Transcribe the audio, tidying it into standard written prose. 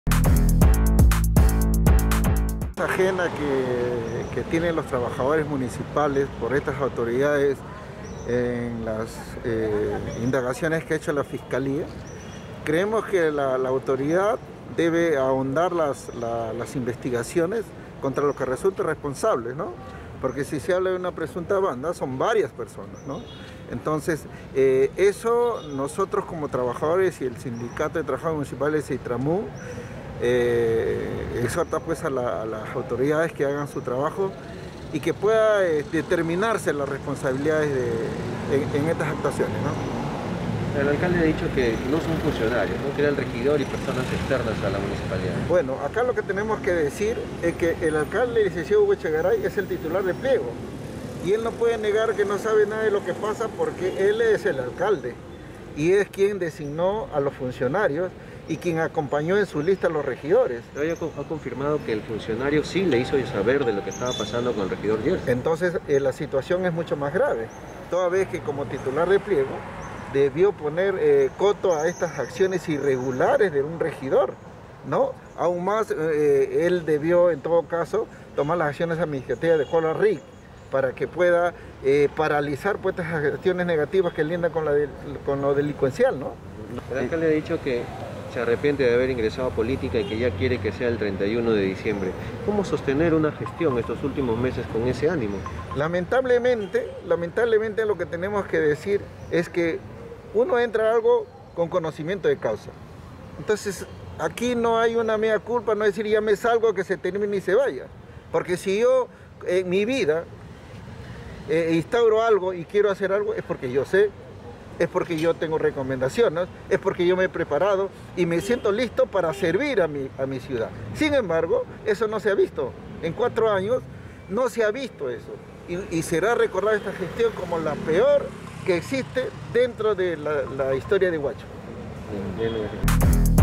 Ajena que tienen los trabajadores municipales por estas autoridades en las indagaciones que ha hecho la Fiscalía. Creemos que la autoridad debe ahondar las investigaciones contra los que resulten responsables, ¿no? Porque si se habla de una presunta banda, son varias personas, ¿no? Entonces, eso nosotros como trabajadores y el Sindicato de Trabajadores Municipales de Itramú exhorta pues a las autoridades que hagan su trabajo y que pueda determinarse las responsabilidades en estas actuaciones, ¿no? El alcalde ha dicho que no son funcionarios, ¿no? Que eran regidor y personas externas a la municipalidad. Bueno, acá lo que tenemos que decir es que el alcalde, el licenciado Hugo Echegaray, es el titular de pliego. Y él no puede negar que no sabe nada de lo que pasa porque él es el alcalde. Y es quien designó a los funcionarios y quien acompañó en su lista a los regidores. Pero ella ha confirmado que el funcionario sí le hizo saber de lo que estaba pasando con el regidor Gerson. Entonces la situación es mucho más grave. Toda vez que como titular de pliego debió poner coto a estas acciones irregulares de un regidor, ¿no? Aún más, él debió, en todo caso, tomar las acciones administrativas de Juan Rick para que pueda paralizar pues, estas acciones negativas que lindan con lo delincuencial, ¿no? El alcalde ha dicho que se arrepiente de haber ingresado a política y que ya quiere que sea el 31 de diciembre. ¿Cómo sostener una gestión estos últimos meses con ese ánimo? Lamentablemente lo que tenemos que decir es que uno entra a algo con conocimiento de causa. Entonces, aquí no hay una mea culpa, no es decir ya me salgo, que se termine y se vaya. Porque si yo en mi vida instauro algo y quiero hacer algo, es porque yo sé, es porque yo tengo recomendaciones, es porque yo me he preparado y me siento listo para servir a mi ciudad. Sin embargo, eso no se ha visto. En 4 años no se ha visto eso. Y será recordada esta gestión como la peor que existe dentro de la historia de Huacho. Bien.